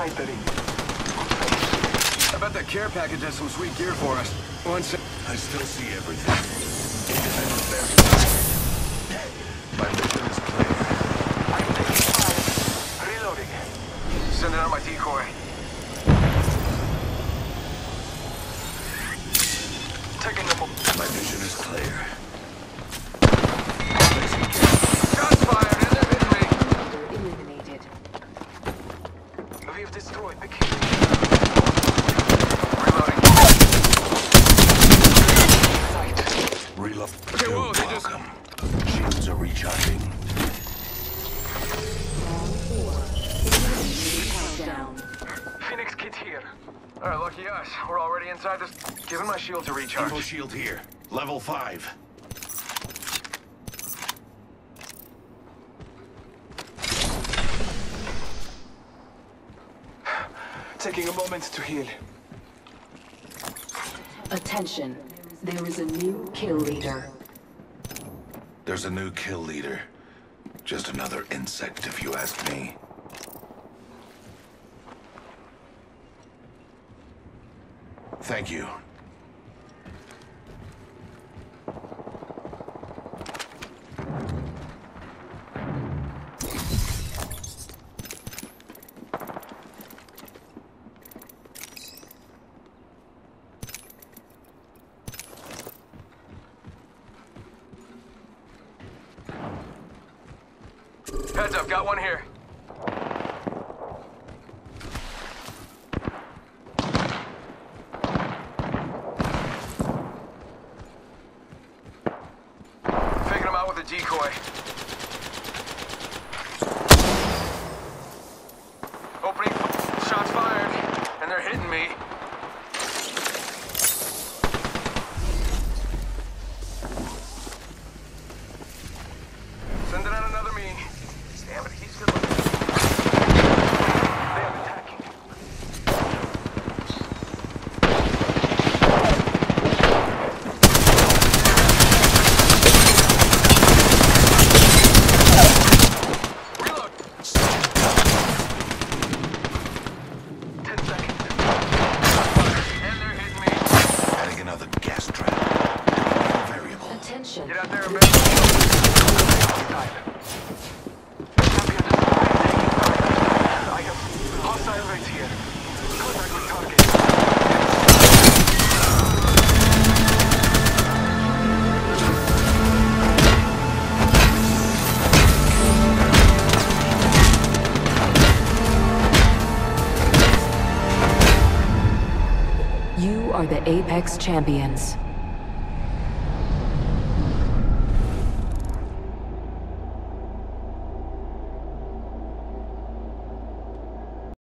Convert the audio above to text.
Snipering. I bet that care package has some sweet gear for us. One sec. I still see everything. My mission is clear. I'm taking fire. Reloading. Sending out my decoy. Taking them. My mission is clear. Shots fired, and they're hitting me. Eliminated. We've destroyed the key. Reloading. Reload. Okay, whoa, You're they just- welcome. Shields are recharging. Countdown. Phoenix kit here. All right, lucky us. We're already inside this. Giving my shield to recharge. Evo shield here. Level 5. Taking a moment to heal. Attention. There is a new kill leader. There's a new kill leader. Just another insect, if you ask me. Thank you. Heads up, got one here. Faking him out with a decoy. Opening. Shots fired. And they're hitting me. Sending out another me. Damn it, he's good looking. They are attacking. Reload. 10 seconds. And they're hitting me. Adding another gas trap. Variable. Attention. Get out there a bit. Time. Champion destroyed. Taking fire. I have hostile right here. Contact with target. You are the Apex Champions.